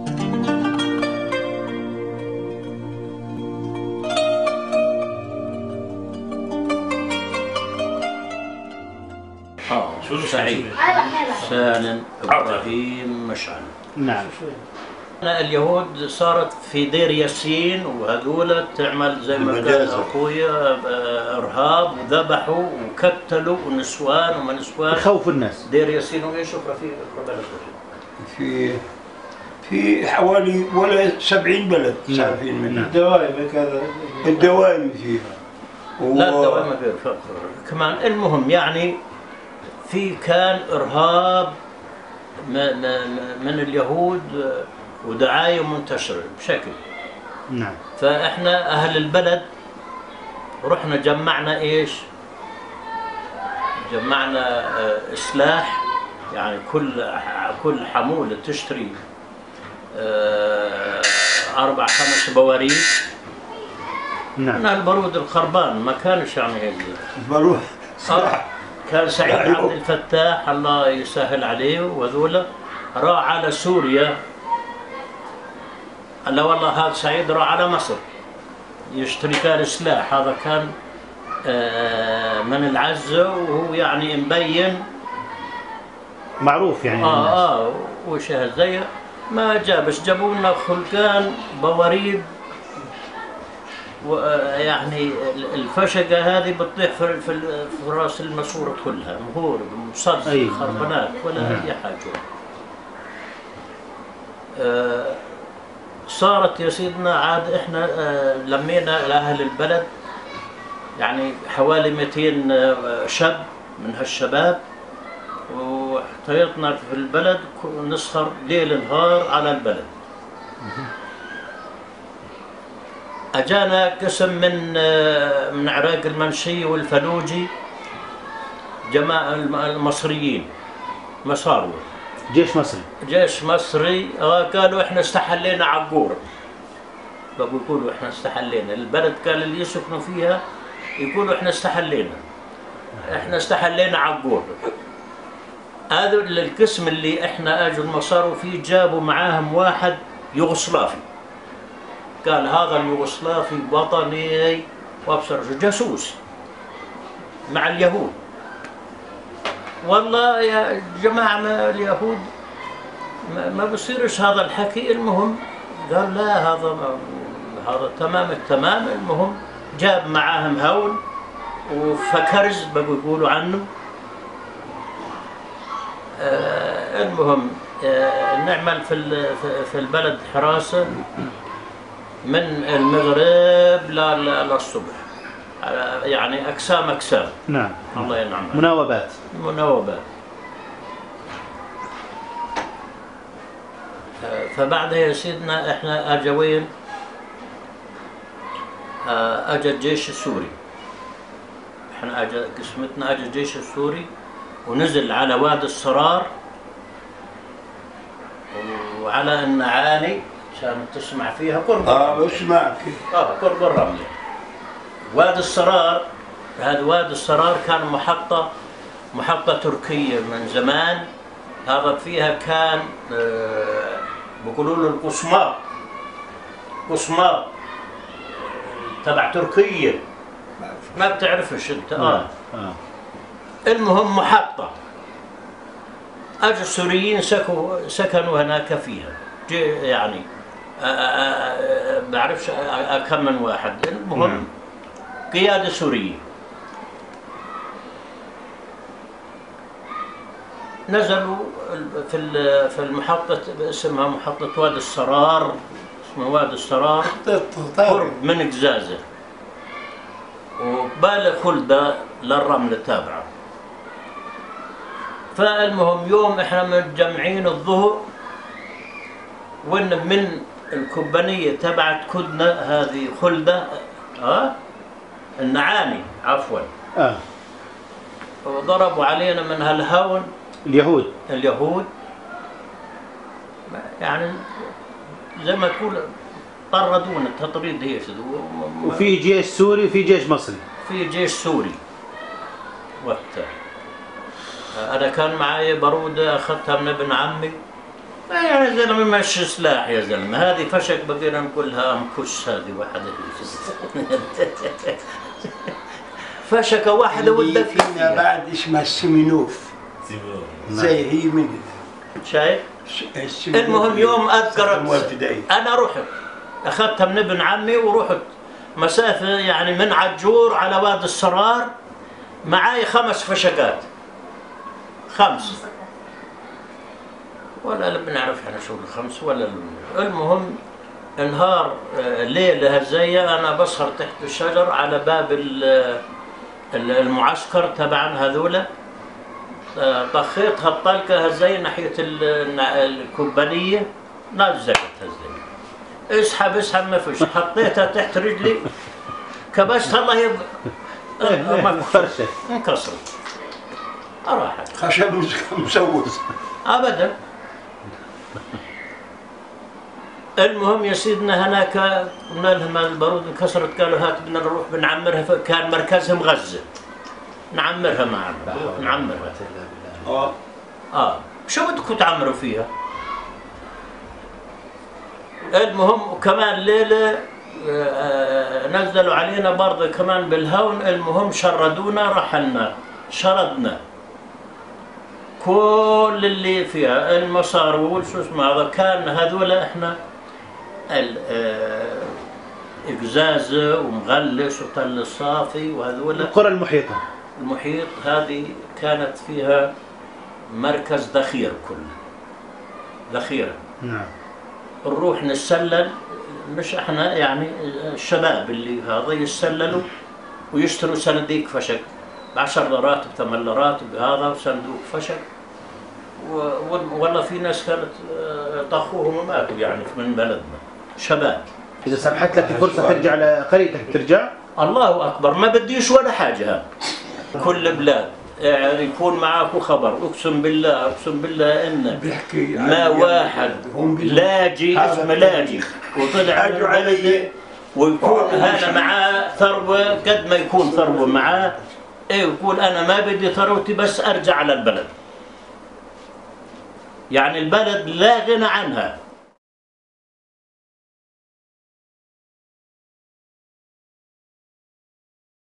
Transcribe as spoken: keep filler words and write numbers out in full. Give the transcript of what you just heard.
اه سعيد سالم ابراهيم مشعل. نعم. اليهود صارت في دير ياسين وهذولا تعمل زي ما قال اخويا ارهاب وذبحوا وقتلوا ونسوان وما نسوان يخوفوا الناس. دير ياسين وايش اخرى في في في حوالي ولا سبعين بلد عارفين منها. الدوائم كذا الدوائم فيها و... لا الدوائم فيها كمان. المهم يعني في كان ارهاب من اليهود ودعاية منتشرة بشكل. نعم. فاحنا اهل البلد رحنا جمعنا ايش؟ جمعنا سلاح، يعني كل كل حمولة تشتري اربع خمس بواريد. نعم. من البارود الخربان ما كانش يعني هيك. البارود آه. كان سعيد عبد الفتاح الله يسهل عليه وهذولا راح على سوريا. قال له والله هذا سعيد راح على مصر يشتري كان سلاح. هذا كان من العزة وهو يعني مبين معروف يعني. اه اه وش زي ما جابش جابوا لنا خلقان بواريد، ويعني الفشقة هذه بتطيح في في راس الماسورة كلها مهور مصدق أيه. خربانات ولا أي حاجة. آه صارت يا سيدنا عاد احنا آه لمينا لأهل البلد يعني حوالي مئتين شاب من هالشباب، واحتيطنا في البلد نسهر ليل نهار على البلد. اجانا قسم من من عراق المنشي والفلوجي، جماعه المصريين مصاروة جيش مصري جيش مصري. قالوا احنا استحلينا عقور. بقوا يقولوا احنا استحلينا البلد، قال اللي يسكنوا فيها يقولوا احنا استحلينا احنا استحلينا عقور. هذا القسم اللي احنا اجوا المصاروا فيه جابوا معاهم واحد يوغوسلافي، قال هذا اليوغوسلافي وطني وابصر جاسوس مع اليهود. والله يا جماعه ما اليهود ما, ما بصيرش هذا الحكي. المهم قال لا هذا ما هذا تمام التمام. المهم جاب معاهم هون وفكرز بقوا يقولوا عنه. آه المهم آه نعمل في في البلد حراسه من المغرب للصبح، يعني اقسام اقسام. نعم. الله ينعم. مناوبات مناوبات. فبعدها يا سيدنا احنا اجا وين؟ اجا الجيش السوري. احنا اجا قسمتنا اجا الجيش السوري ونزل على وادي الصرار وعلى النعاني عشان تسمع فيها قرب. اه بسمع اه قرب الرمله. وادي الصرار هذا وادي الصرار كان محطه محطه تركيه من زمان. هذا فيها كان آه بيقولوا له القصماط قصماط تبع تركيا ما بتعرفش انت. اه, آه. المهم محطه اجوا السوريين سكنوا سكنوا هناك فيها يعني ما بعرفش كم من واحد. المهم قياده سوريه نزلوا في في المحطه اسمها محطه وادي الصرار. اسمها وادي الصرار قرب من قزازه وقبال خلده للرمله تابعه. فالمهم يوم احنا متجمعين الظهر وان من الكوبانيه تبعت كدنا هذه خلده اه النعاني عفوا اه وضربوا علينا من هالهون اليهود اليهود يعني زي ما تقول طردونا التطريد هيك. وفي جيش سوري وفي جيش مصري. في جيش سوري وقتها. انا كان معي باروده اخذتها من ابن عمي يا زلمه مش سلاح يا زلمه، هذه فشك بقينا نقولها امكش، هذه واحده فشكه واحده اللي ودك فينا بعد اسمها السمينوف زي هي من شايف. السمينوف. المهم يوم اذكرت ابتدائي انا رحت اخذتها من ابن عمي ورحت مسافه يعني من عجور على وادي السرار، معاي خمس فشكات، خمس ولا لا بنعرف احنا شو الخمس ولا. المهم نهار ليله هزيه انا بسهر تحت الشجر على باب المعسكر تبعا هذولا، طخيتها الطلقه هزيه ناحيه الكوبانيه، نزلت هزيه، اسحب اسحب ما فيش، حطيتها تحت رجلي كبستها الله يب فرشه انكسرت راحت خشب مسوس ابدا. المهم يا سيدنا هناك قلنا لهم البارود انكسرت، قالوا هات بدنا نروح بنعمرها، كان مركزهم غزه، نعمرها معنا نعمرها. اه اه شو بدكم تعمروا فيها؟ المهم وكمان ليله آه نزلوا علينا برضه كمان بالهون، المهم شردونا رحلنا شردنا كل اللي فيها المصارول شو اسمه هذا، كان هذول احنا إقزازة ومغلس وتل الصافي وهذول القرى المحيطة. المحيط هذه كانت فيها مركز ذخير كله، ذخيرة. نعم. نروح نتسلل، مش احنا يعني الشباب اللي هذا يتسللوا ويشتروا صناديق فشك بعشر ليرات بثمان ليرات بهذا صندوق فشك، والله في ناس كانت طخوهم وماتوا يعني من بلدنا شباب. إذا سمحت لك فرصة ترجع لقريتك ترجع؟ الله أكبر، ما بديش ولا حاجة. ها كل بلاد يعني يكون معاكم خبر، أقسم بالله أقسم بالله إن ما واحد لاجي اسمه لاجي وطلع من بلده ويكون هذا معاه ثروة قد ما يكون ثروة معاه، إيه يقول أنا ما بدي ثروتي بس أرجع على البلد. يعني البلد لا غنى عنها.